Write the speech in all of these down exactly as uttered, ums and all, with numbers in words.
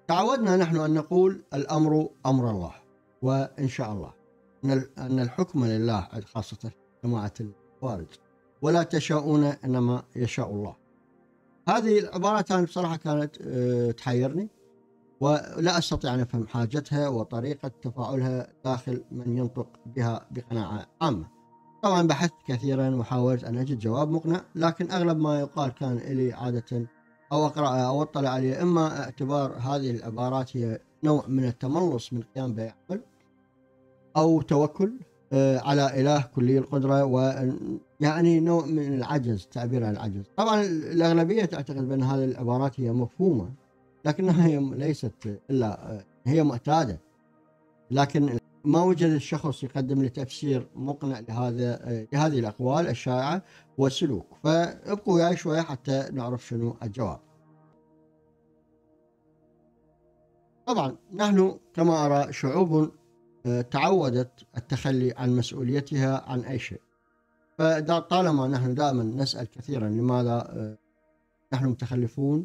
تعودنا نحن أن نقول الأمر أمر الله، وإن شاء الله أن الحكم لله، خاصة جماعة الخوارج، ولا تشاءون إنما يشاء الله. هذه العبارات أنا بصراحة كانت تحيرني، ولا أستطيع أن أفهم حاجتها وطريقة تفاعلها داخل من ينطق بها بقناعة عامة. طبعا بحثت كثيرا وحاولت أن أجد جواب مقنع، لكن أغلب ما يقال كان لي عادة أو أقرأ أو أطلع عليه إما اعتبار هذه العبارات هي نوع من التملص من قيام بعمل، أو توكل على إله كلي القدرة، ويعني نوع من العجز، تعبير عن العجز. طبعا الأغلبية تعتقد بأن هذه العبارات هي مفهومة، لكنها هي ليست إلا هي معتادة، لكن ما وجد الشخص يقدم لي تفسير مقنع لهذا لهذه الأقوال الشائعة والسلوك. فابقوا وياي شوية حتى نعرف شنو الجواب. طبعا نحن كما أرى شعوب تعودت التخلي عن مسؤوليتها عن أي شيء، فطالما نحن دائما نسأل كثيرا لماذا نحن متخلفون،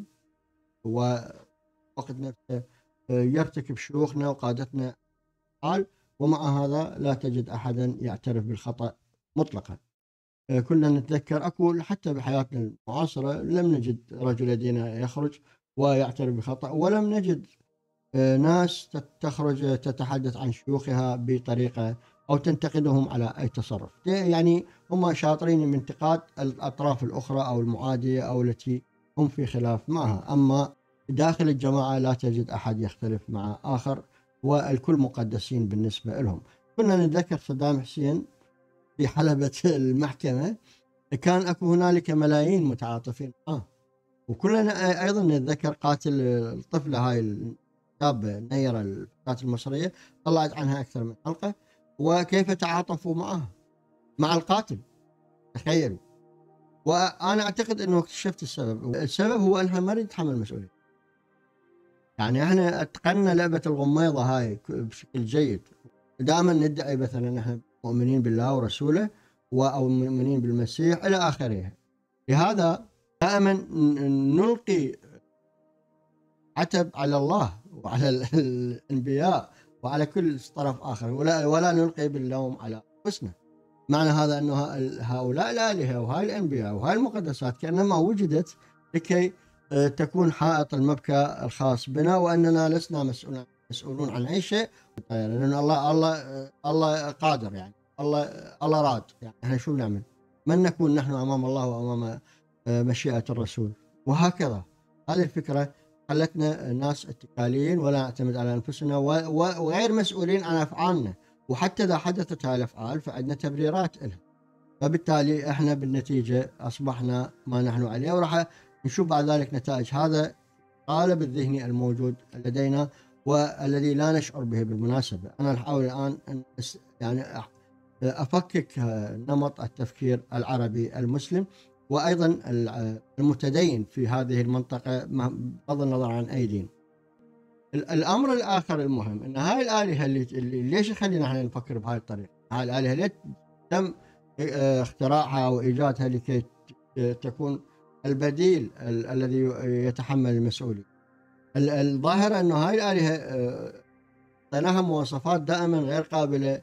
ووقت نفسه يرتكب شيوخنا وقادتنا حال، ومع هذا لا تجد أحدا يعترف بالخطأ مطلقا. كنا نتذكر أقول حتى بحياتنا المعاصرة لم نجد رجل يدينا يخرج ويعترف بالخطأ، ولم نجد ناس تخرج تتحدث عن شيوخها بطريقة أو تنتقدهم على أي تصرف. يعني هم شاطرين من انتقاد الأطراف الأخرى أو المعادية أو التي هم في خلاف معها، أما داخل الجماعة لا تجد أحد يختلف مع آخر، والكل مقدسين بالنسبة لهم. كنا نتذكر صدام حسين في حلبة المحكمة كان أكو هنالك ملايين متعاطفين معه، وكلنا أيضا نتذكر قاتل الطفلة هاي الشابة نيرة الفتاة المصرية، طلعت عنها أكثر من حلقة، وكيف تعاطفوا معها مع القاتل، تخيلوا. وأنا أعتقد أنه اكتشفت السبب. السبب هو أنها ما نتحمل المسؤولية. يعني احنا اتقنا لعبة الغميضة هاي بشكل جيد، دائما ندعي مثلا نحن مؤمنين بالله ورسوله أو مؤمنين بالمسيح إلى آخره، لهذا دائما نلقي عتب على الله وعلى الأنبياء وعلى كل طرف آخر، ولا, ولا نلقي باللوم على أنفسنا. معنى هذا أنه هؤلاء الآلهة وهاي الأنبياء وهاي المقدسات كأنما وجدت لكي تكون حائط المبكى الخاص بنا، وأننا لسنا مسؤولون مسؤولون عن أي شيء، لأن الله الله الله قادر، يعني الله الله راد، يعني احنا شو نعمل؟ من نكون نحن أمام الله وأمام مشيئة الرسول؟ وهكذا هذه الفكرة خلتنا ناس اتكاليين ولا نعتمد على أنفسنا وغير مسؤولين عن أفعالنا، وحتى إذا حدثت هذه الأفعال فعندنا تبريرات لها، فبالتالي احنا بالنتيجة أصبحنا ما نحن عليه، وراح نشوف بعد ذلك نتائج هذا القالب الذهني الموجود لدينا والذي لا نشعر به. بالمناسبة أنا أحاول الآن أن يعني أفكك نمط التفكير العربي المسلم وأيضا المتدين في هذه المنطقة بغض النظر عن أي دين. الأمر الآخر المهم أن هاي الآلهة اللي, اللي ليش خلينا احنا نفكر بهاي الطريقة؟ هاي الآلهة ليش تم اختراعها وإيجادها لكي تكون البديل ال الذي يتحمل المسؤولية؟ الظاهرة أنه هاي الآلهة طيناها مواصفات دائما غير قابلة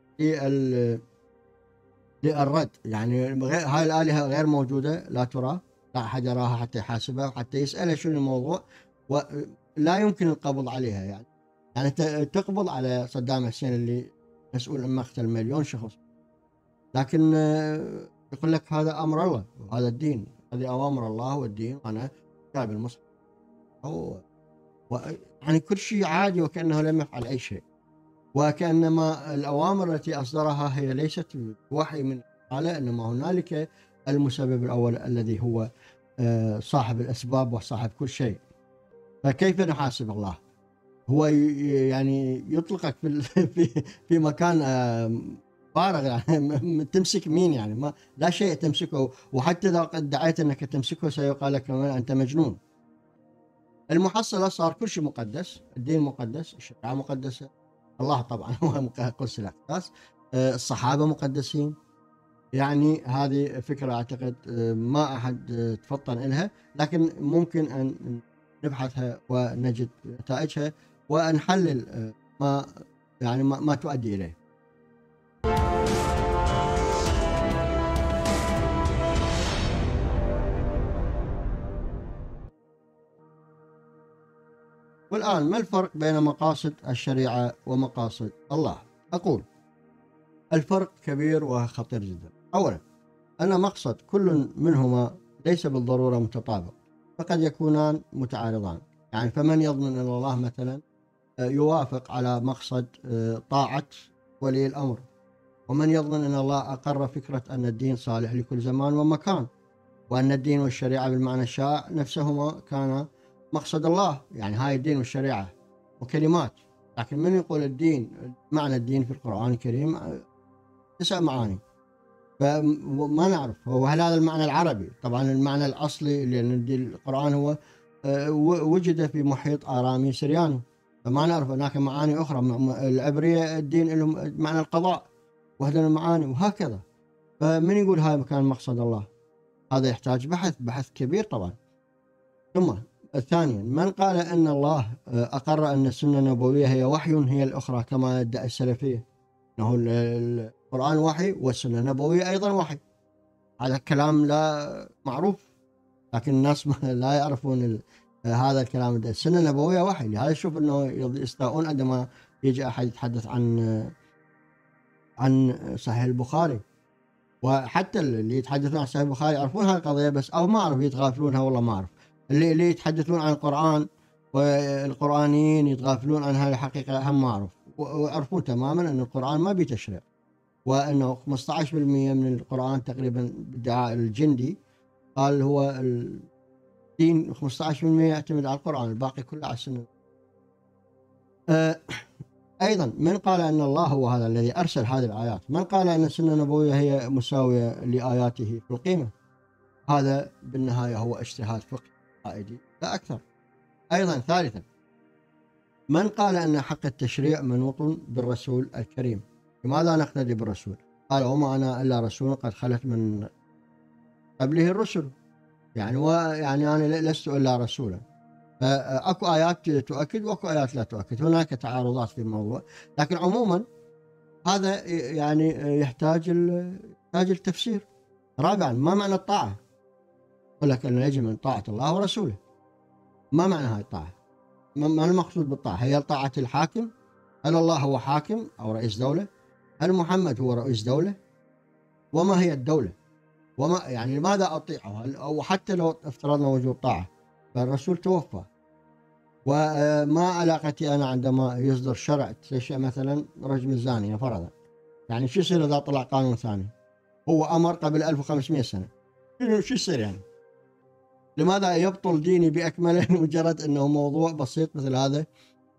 للرد، يعني هاي الآلهة غير موجودة، لا ترى، لا أحد يراها حتى يحاسبها وحتى يسألها شنو الموضوع، ولا يمكن القبض عليها. يعني يعني تقبض على صدام حسين اللي مسؤول عن مقتل مليون شخص، لكن يقول لك هذا أمر الله وهذا الدين، هذه أوامر الله والدين، وأنا جايب المصحف أو يعني كل شيء عادي وكأنه لم يفعل أي شيء، وكأنما الأوامر التي أصدرها هي ليست وحي من الله، إنما هنالك المسبب الأول الذي هو صاحب الأسباب وصاحب كل شيء. فكيف نحاسب الله؟ هو يعني يطلقك في في في مكان فارغ، يعني تمسك مين؟ يعني ما لا شيء تمسكه، وحتى إذا ادعيت أنك تمسكه سيقال لك أنت مجنون. المحصلة صار كل شيء مقدس، الدين مقدس، الشريعة مقدسة، الله طبعا هو قدس الأقداس، الصحابة مقدسين. يعني هذه فكرة أعتقد ما أحد تفطن إلها، لكن ممكن أن نبحثها ونجد نتائجها ونحلل ما يعني ما, ما تؤدي إليه. والآن ما الفرق بين مقاصد الشريعة ومقاصد الله؟ أقول الفرق كبير وخطير جدا. أولا أن مقصد كل منهما ليس بالضرورة متطابق، فقد يكونان متعارضان. يعني فمن يظن أن الله مثلا يوافق على مقصد طاعة ولي الأمر، ومن يظن أن الله أقر فكرة أن الدين صالح لكل زمان ومكان، وأن الدين والشريعة بالمعنى الشائع نفسهما كان مقصد الله. يعني هاي الدين والشريعة وكلمات، لكن من يقول الدين معنى الدين في القرآن الكريم تسع معاني، فما نعرف وهل هذا المعنى العربي. طبعا المعنى الأصلي لأن القرآن هو وجد في محيط آرامي سرياني، فما نعرف هناك معاني أخرى. العبرية الدين لهم معنى القضاء وهذه المعاني وهكذا. فمن يقول هاي كان مقصد الله؟ هذا يحتاج بحث بحث كبير طبعا. ثم ثانيا من قال أن الله أقر أن السنة النبوية هي وحي هي الأخرى كما يدعي السلفية، أنه القرآن وحي والسنة النبوية أيضا وحي. هذا الكلام لا معروف، لكن الناس لا يعرفون هذا الكلام. السنة النبوية وحي، لهذا شوف أنه يستاءون عندما يجي أحد يتحدث عن عن صحيح البخاري، وحتى اللي يتحدثون عن صحيح البخاري يعرفون هذه القضية بس أو ما أعرف يتغافلونها والله ما أعرف. اللي اللي يتحدثون عن القرآن والقرآنيين يتغافلون عن هذه الحقيقة هم ما أعرف، ويعرفون تماما أن القرآن ما بتشريع، وأنه خمسة عشر بالمئة من القرآن تقريبا بدعاء الجندي قال هو الدين خمسة عشر بالمئة يعتمد على القرآن، الباقي كله على السنة. أه أيضا من قال أن الله هو هذا الذي أرسل هذه الآيات؟ من قال أن السنة النبوية هي مساوية لآياته في القيمة؟ هذا بالنهاية هو اجتهاد فقهي عقائدي لا أكثر. أيضا ثالثا من قال أن حق التشريع منوط بالرسول الكريم؟ لماذا نقتدي بالرسول؟ قال وما أنا إلا رسول قد خلت من قبله الرسل. يعني ويعني أنا لست إلا رسولا. فأكو آيات تؤكد وأكو آيات لا تؤكد، هناك تعارضات في الموضوع، لكن عموما هذا يعني يحتاج يحتاج التفسير. رابعا ما معنى الطاعة؟ يقول لك أن يجب من طاعة الله ورسوله. ما معنى هاي الطاعة؟ ما المقصود بالطاعة؟ هي طاعة الحاكم؟ هل الله هو حاكم أو رئيس دولة؟ هل محمد هو رئيس دولة؟ وما هي الدولة؟ وما يعني لماذا أطيعه؟ أو حتى لو افترضنا وجود طاعة فالرسول توفى، وما علاقتي أنا عندما يصدر شرع تشريع مثلا رجم الزانية فرضا؟ يعني شو يصير إذا طلع قانون ثاني؟ هو أمر قبل ألف وخمسمئة سنة، شو يصير يعني؟ لماذا يبطل ديني بأكمله مجرد أنه موضوع بسيط مثل هذا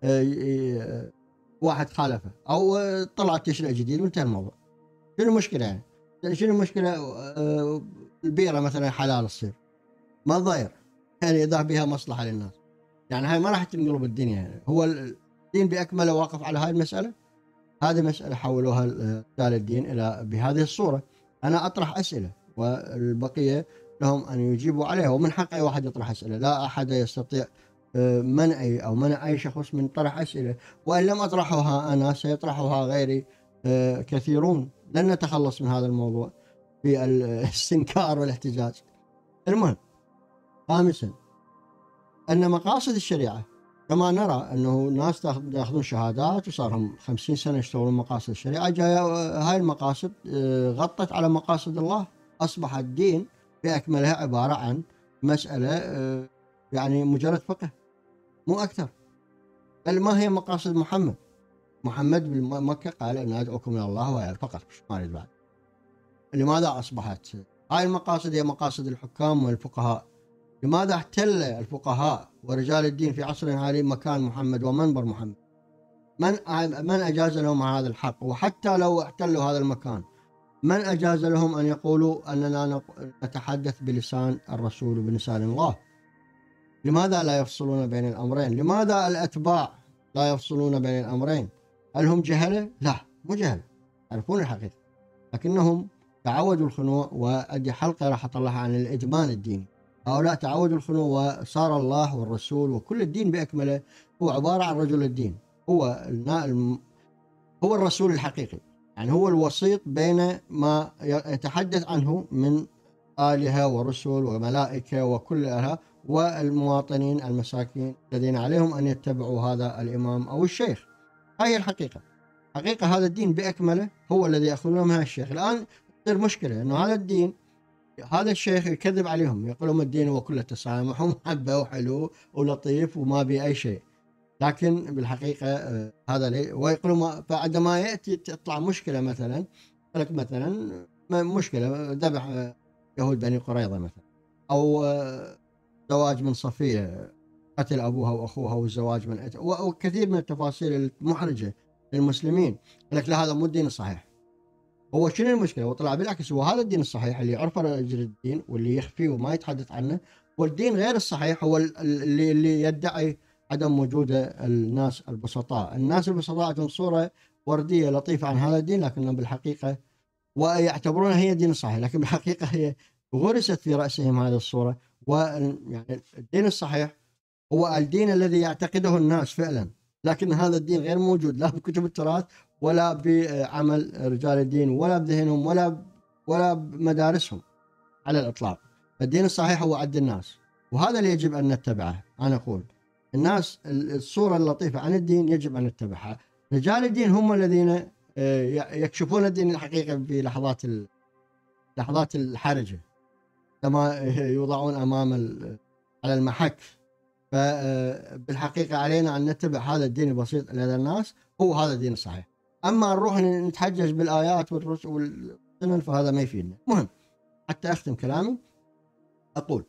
واحد خالفه أو طلع تشريع جديد وانتهى الموضوع؟ شنو المشكلة يعني؟ شنو المشكلة البيرة مثلا حلال تصير؟ ما ضير يعني إذا بها مصلحة للناس، يعني هاي ما راح تنقلب الدنيا. يعني هو الدين بأكمله واقف على هاي المسألة؟ هذه مسألة حولوها رجال الدين إلى بهذه الصورة. أنا أطرح أسئلة والبقية لهم أن يجيبوا عليها، ومن حق أي واحد يطرح أسئلة، لا أحد يستطيع منعي أو منع أي شخص من طرح أسئلة، وإن لم أطرحها أنا سيطرحها غيري كثيرون. لن نتخلص من هذا الموضوع في الاستنكار والاحتجاج. المهم خامسا أن مقاصد الشريعة كما نرى أنه ناس يأخذون شهادات وصار لهم خمسين سنة يشتغلون مقاصد الشريعة، جاية هاي المقاصد غطت على مقاصد الله، أصبح الدين بأكملها عبارة عن مسألة يعني مجرد فقه مو أكثر. بل ما هي مقاصد محمد؟ محمد بمكة قال أن أدعوكم إلى الله وإلى فقط، مش ما أريد بعد. لماذا أصبحت هاي المقاصد هي مقاصد الحكام والفقهاء؟ لماذا احتل الفقهاء ورجال الدين في عصرنا هذه مكان محمد ومنبر محمد؟ من من أجاز لهم هذا الحق؟ وحتى لو احتلوا هذا المكان من أجاز لهم أن يقولوا أننا نتحدث بلسان الرسول وبلسان الله؟ لماذا لا يفصلون بين الأمرين؟ لماذا الأتباع لا يفصلون بين الأمرين؟ هل هم جهلة؟ لا مو جهلة، يعرفون الحقيقة، لكنهم تعودوا الخنوع. وأدي حلقة راح أطلعها عن الإدمان الديني، هؤلاء تعودوا الخلو، وصار الله والرسول وكل الدين بأكمله هو عبارة عن رجل الدين. هو الم... هو الرسول الحقيقي، يعني هو الوسيط بين ما يتحدث عنه من آلهة ورسل وملائكة وكلها والمواطنين المساكين الذين عليهم أن يتبعوا هذا الإمام أو الشيخ. هاي الحقيقة. حقيقة هذا الدين بأكمله هو الذي يأخذونه من الشيخ. الآن تصير مشكلة أنه هذا الدين، هذا الشيخ يكذب عليهم، يقول لهم الدين هو كله تسامح ومحبة وحلو ولطيف وما بي أي شيء، لكن بالحقيقة هذا لي. ويقولوا بعدما يأتي تطلع مشكلة، مثلا لك مثلا مشكلة ذبح يهود بني قريظة مثلا، أو زواج من صفية، قتل أبوها وأخوها، والزواج من أت... وكثير من التفاصيل المحرجة للمسلمين. لك لا، هذا مو الدين الصحيح. هو شنو المشكلة؟ وطلع بالعكس هو هذا الدين الصحيح اللي عرف رجل الدين واللي يخفيه وما يتحدث عنه، والدين غير الصحيح هو اللي اللي يدعي عدم وجود الناس البسطاء. الناس البسطاء عندهم صورة وردية لطيفة عن هذا الدين، لكنهم بالحقيقة ويعتبرونها هي الدين الصحيح، لكن بالحقيقة هي غرست في رأسهم هذه الصورة. ويعني الدين الصحيح هو الدين الذي يعتقده الناس فعلا، لكن هذا الدين غير موجود لا بكتب التراث ولا بعمل رجال الدين ولا بذهنهم ولا ولا بمدارسهم على الإطلاق. الدين الصحيح هو عند الناس، وهذا اللي يجب أن نتبعه. أنا أقول الناس الصورة اللطيفة عن الدين يجب أن نتبعها. رجال الدين هم الذين يكشفون الدين الحقيقي في لحظات لحظات الحرجة، كما يوضعون أمام على المحك. فبالحقيقة علينا أن نتبع هذا الدين البسيط لدى الناس، هو هذا الدين الصحيح. أما نروح نتحجج بالآيات والسنن فهذا ما يفيدنا. مهم، حتى أختم كلامي أقول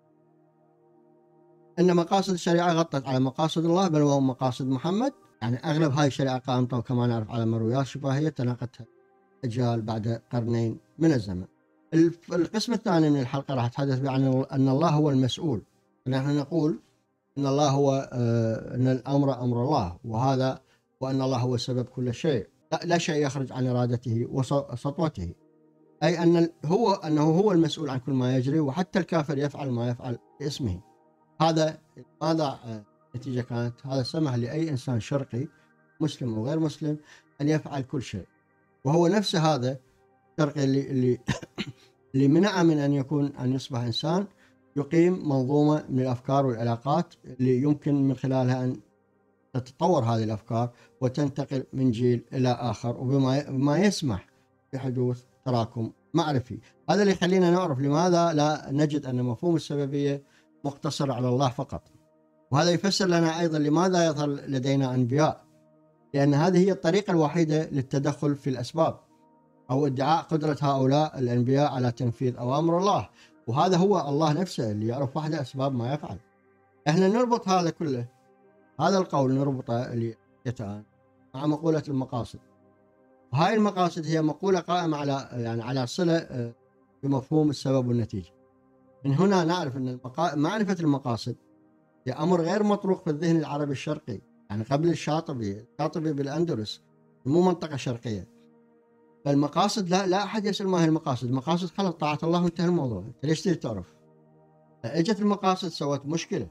إن مقاصد الشريعة غطت على مقاصد الله بل وهو مقاصد محمد. يعني أغلب هاي الشريعة قائمة وكما نعرف على مرويات شفاهية تناقتها أجيال بعد قرنين من الزمن. القسم الثاني من الحلقة راح أتحدث عن أن الله هو المسؤول. نحن نقول أن الله هو آه أن الأمر أمر الله، وهذا وأن الله هو سبب كل شيء، لا, لا شيء يخرج عن إرادته وسطوته. أي أن هو أنه هو المسؤول عن كل ما يجري، وحتى الكافر يفعل ما يفعل باسمه. هذا ماذا النتيجة كانت؟ هذا سمح لأي إنسان شرقي مسلم أو غير مسلم أن يفعل كل شيء، وهو نفس هذا الشرقي اللي اللي اللي منع من أن يكون أن يصبح إنسان يقيم منظومة من الأفكار والعلاقات اللي يمكن من خلالها أن تتطور هذه الأفكار وتنتقل من جيل إلى آخر، وبما ما يسمح بحدوث تراكم معرفي. هذا اللي يخلينا نعرف لماذا لا نجد أن مفهوم السببية مقتصر على الله فقط. وهذا يفسر لنا أيضا لماذا يظهر لدينا أنبياء، لأن هذه هي الطريقة الوحيدة للتدخل في الأسباب أو ادعاء قدرة هؤلاء الأنبياء على تنفيذ أوامر الله. وهذا هو الله نفسه اللي يعرف وحده أسباب ما يفعل. احنا نربط هذا كله، هذا القول نربطه اللي الآن مع مقولة المقاصد. وهاي المقاصد هي مقولة قائمة على يعني على صلة بمفهوم السبب والنتيجة. من هنا نعرف أن المقا... معرفة المقاصد هي أمر غير مطروق في الذهن العربي الشرقي، يعني قبل الشاطبي. الشاطبي بالأندلس مو منطقة شرقية. فالمقاصد لا لا أحد يسأل ما هي المقاصد. المقاصد خلص طاعة الله وانتهى الموضوع، أنت ليش تريد تعرف؟ اجت المقاصد سوت مشكلة.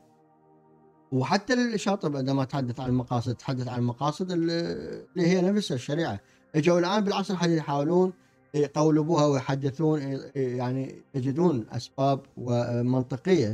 وحتى الشاطبي عندما تحدث عن المقاصد تحدث عن المقاصد اللي هي نفسها الشريعة. اجوا الآن بالعصر الحديث يحاولون يقولبوها ويحدثون، يعني يجدون أسباب ومنطقية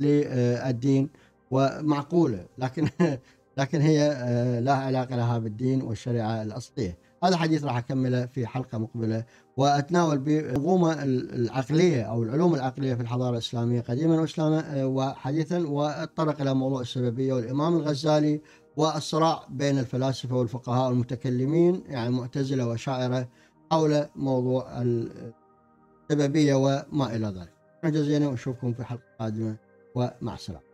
للدين ومعقولة، لكن لكن هي لا علاقة لها بالدين والشريعة الأصلية. هذا حديث راح أكمله في حلقة مقبلة، وأتناول بمنظومة العقلية أو العلوم العقلية في الحضارة الإسلامية قديما وحديثا، واتطرق إلى موضوع السببية والإمام الغزالي والصراع بين الفلاسفة والفقهاء والمتكلمين يعني معتزلة وشاعرة حول موضوع السببية وما إلى ذلك. جزيلا، ونشوفكم في حلقة قادمة، ومع السلامة.